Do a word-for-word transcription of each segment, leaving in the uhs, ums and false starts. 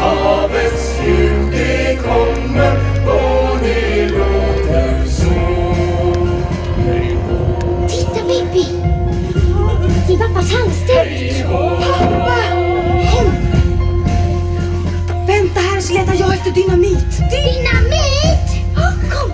havets ljud det kommer och det låter så. Titta Pippi! Det är pappas handstil. Pappa! Hem! Vänta här så letar jag efter dynamit. Dynamit! Kom!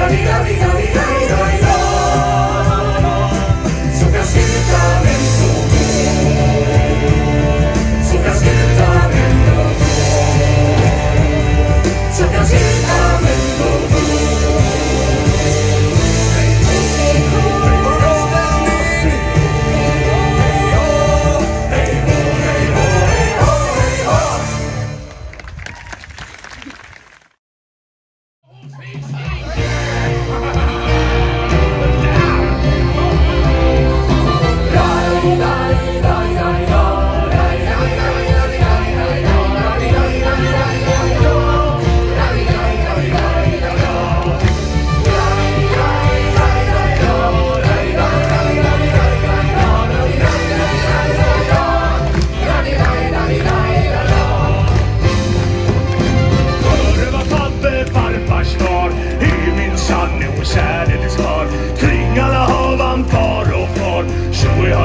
Så kan sluta med så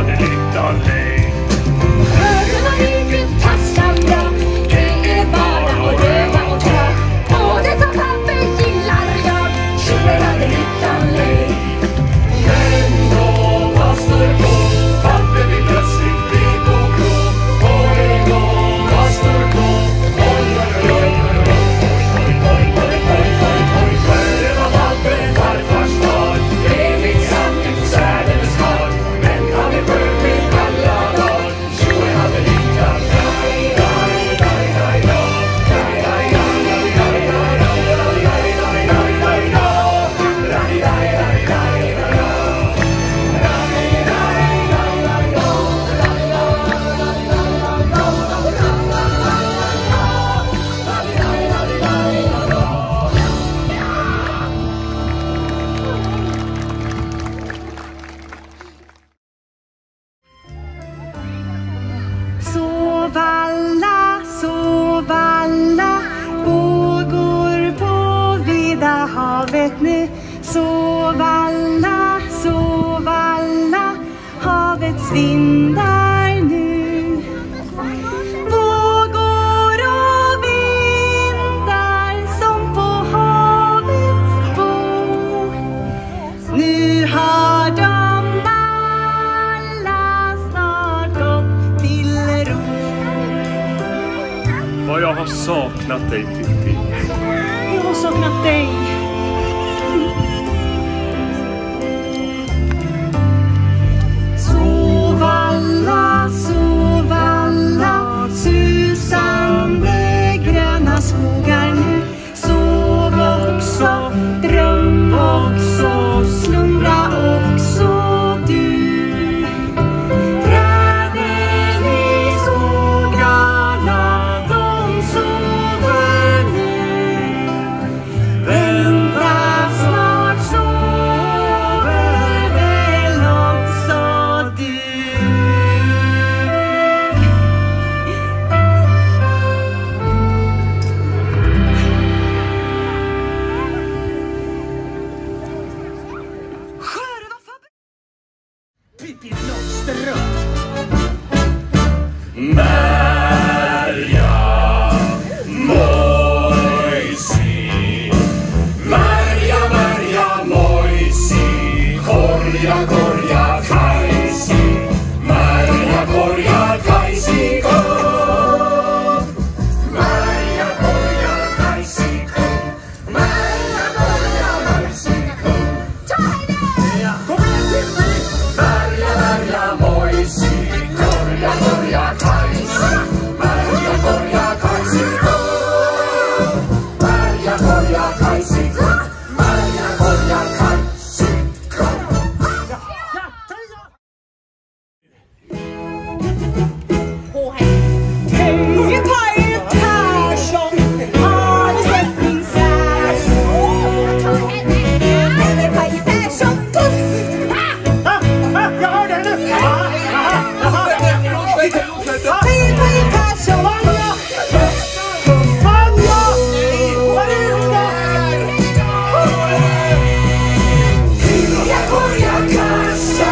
hade lyckan lej. Skörden var mycket tassande, det är bara och röva och ta. Och det som pappa gillar jag, tjuven hade lyckan lej. Men då pastor kom, pappa vi plötsligt blev på grå. Och en gång pastor kom, oj oj oj oj oj oj oj oj oj oj oj. Skörden var pappa farfars far, evigt samling hos världens far. Men han är skön med alla dag, tjuven hade lyckan lej. Daj, daj, daj, daj, daj, daj, daj, daj, daj, daj, daj, daj, daj, daj, daj, daj, daj, daj, daj, daj. Sov alla, sov alla, vågor på vida havet nu. Sov alla, sov alla, havets vindar nu. Vågor och vindar som på havet bor. Nu har de alla snart gått till ro. Vad jag har saknat dig, Pippi. Jag har saknat dig. Sov alla, sov alla, susande gröna skogar nu. Sov också, dröm också, slumra också du. Träden i skogarna, de sover nu. Vänta, snart sover väl också du. Sköre, vad fan? Pippi Långstrump. Maria Moisi, Maria, Maria Moisi, korja, korja, kajsi, Maria, korja, kajsi, kom. Maria, korja, kajsi, kom. Maria, korja, kajsi, kom. Kom igen, Pippi! Maria, Maria Moisi, korja, korja, kajsi, Maria, korja, kajsi, kom. Maria, korja, kajsi, kom. Maria, korja, kajsi, kom. Hej, Paje Persson, har ni sett min särs? Hej, Paje Persson, tuff! Jag hör det nu! Hej, Paje Persson, Korja, korja, kassa.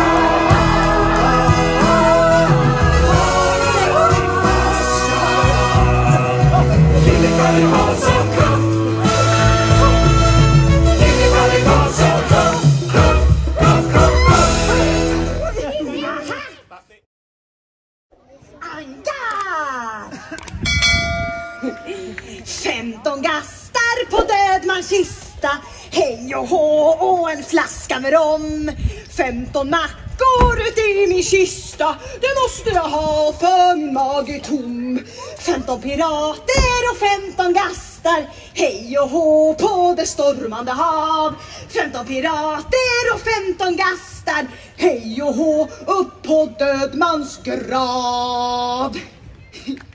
Lille Kalle Karlsson, kom. Lille Kalle Karlsson, kom. Kom, kom, kom, Anka! Femton gastar på Dödmans kista. Hej och hå och en flaska med rom. Femton mackor ut i min kista. Det måste jag ha för min mage är tom. Femton pirater och femton gastar. Hej och hå på det stormande hav. Femton pirater och femton gastar. Hej och hå upp på Dödmans grav.